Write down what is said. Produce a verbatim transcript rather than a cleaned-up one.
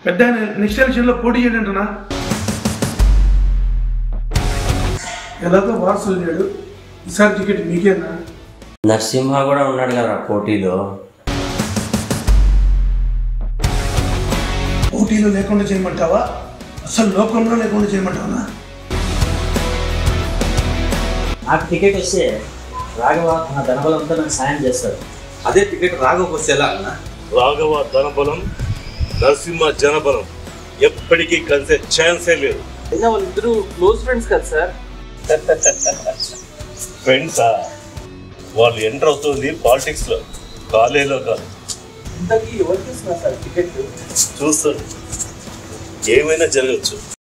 పెద్ద నెక్స్ట్ ఎలక్షన్లో పోటీ చేయండి అంటున్నా. ఎలాగో వారసులు లేడు, ఈసారి టికెట్ మీకేనా? నరసింహ కూడా ఉన్నాడు కదా పోటీలో. పోటీలో లేకుండా చేయమంటావా, అసలు లోకంలో లేకుండా చేయమంటావా? నాకు టికెట్ వస్తే రాఘవ నా ధనబలంతో నాకు సాయం చేస్తాడు. అదే టికెట్ రాఘవకు వస్తే ఎలా అన్న? రాఘవ ధనబలం, నరసింహ జనబలం ఎప్పటికీ కలిసే ఛాన్సే లేదు. అయినా వాళ్ళిద్దరూ క్లోజ్ ఫ్రెండ్స్ కదా సార్. ఫ్రెండ్సా? వాళ్ళు ఎంటర్ అవుతుంది పాలిటిక్స్ లో, కాలేజీలో కాదు. ఇంతకీ ఎవరికి ఇస్తున్నారు సార్ టికెట్? చూస్తాడు, ఏమైనా జరగచ్చు.